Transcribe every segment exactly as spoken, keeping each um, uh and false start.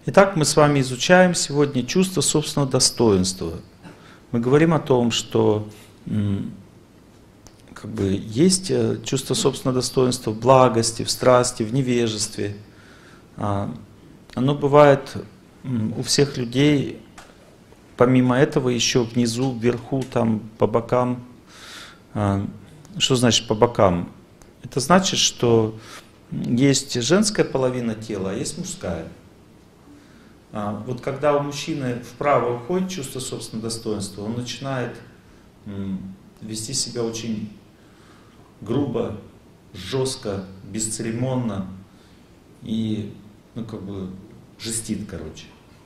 Итак, мы с вами изучаем сегодня чувство собственного достоинства. Мы говорим о том, что как бы, есть чувство собственного достоинства в благости, в страсти, в невежестве. Оно бывает у всех людей, помимо этого, еще внизу, вверху, там, по бокам. Что значит по бокам? Это значит, что есть женская половина тела, а есть мужская. Вот когда у мужчины вправо уходит чувство собственного достоинства, он начинает вести себя очень грубо, жестко, бесцеремонно и, ну, как бы, жестит, короче.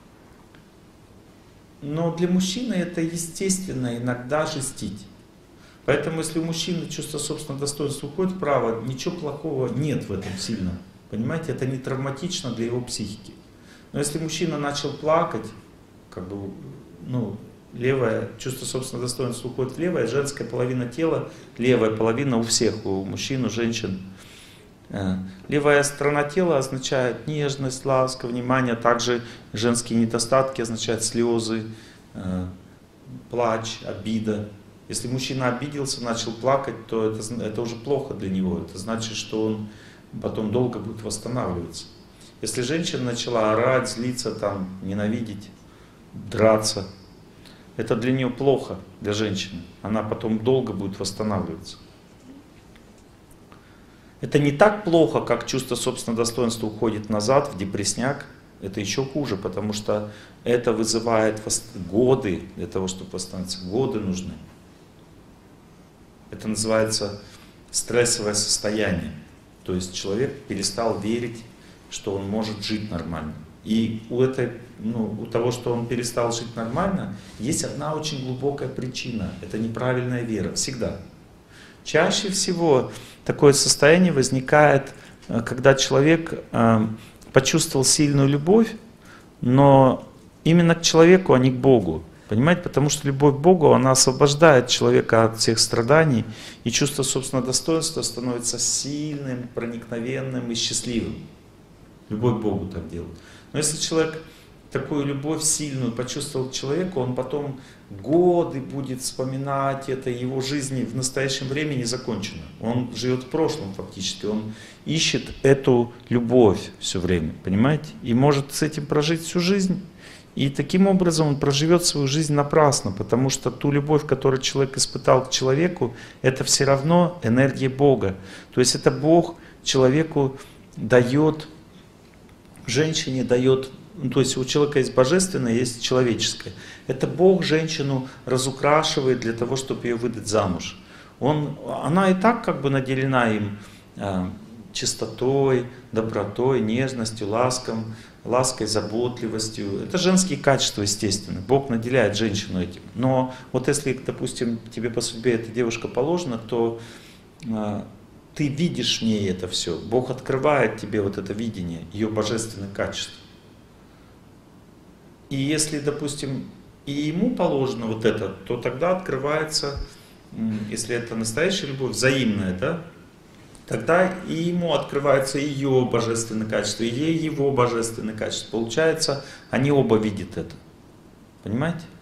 Но для мужчины это естественно иногда жестить. Поэтому, если у мужчины чувство собственного достоинства уходит вправо, ничего плохого нет в этом сильно. Понимаете, это не травматично для его психики. Но если мужчина начал плакать, как бы, ну, левое чувство собственного достоинства уходит в левое, женская половина тела, левая половина у всех, у мужчин, у женщин. Левая сторона тела означает нежность, ласка, внимание. Также женские недостатки означают слезы, плач, обида. Если мужчина обиделся, начал плакать, то это, это уже плохо для него. Это значит, что он потом долго будет восстанавливаться. Если женщина начала орать, злиться, там, ненавидеть, драться, это для нее плохо, для женщины. Она потом долго будет восстанавливаться. Это не так плохо, как чувство собственного достоинства уходит назад, в депрессняк. Это еще хуже, потому что это вызывает годы для того, чтобы восстановиться. Годы нужны. Это называется стрессовое состояние. То есть человек перестал верить, что он может жить нормально. И у, этой, ну, у того, что он перестал жить нормально, есть одна очень глубокая причина. Это неправильная вера. Всегда. Чаще всего такое состояние возникает, когда человек э, почувствовал сильную любовь, но именно к человеку, а не к Богу. Понимаете? Потому что любовь к Богу, она освобождает человека от всех страданий, и чувство собственного достоинства становится сильным, проникновенным и счастливым. Любовь к Богу так делает. Но если человек такую любовь сильную почувствовал к человеку, он потом годы будет вспоминать это, его жизнь в настоящем времени не закончена. Он живет в прошлом фактически, он ищет эту любовь все время, понимаете? И может с этим прожить всю жизнь. И таким образом он проживет свою жизнь напрасно, потому что ту любовь, которую человек испытал к человеку, это все равно энергия Бога. То есть это Бог человеку дает, женщине дает, ну, то есть у человека есть божественное, есть человеческое. Это Бог женщину разукрашивает для того, чтобы ее выдать замуж. Он, она и так как бы наделена им э, чистотой, добротой, нежностью, ласком, лаской, заботливостью. Это женские качества, естественно. Бог наделяет женщину этим. Но вот если, допустим, тебе по судьбе эта девушка положена, то э, ты видишь в ней это все. Бог открывает тебе вот это видение, ее божественных качеств. И если, допустим, и ему положено вот это, то тогда открывается, если это настоящая любовь, взаимная, да, тогда и ему открывается ее божественное качество, и ей его божественное качество. Получается, они оба видят это. Понимаете?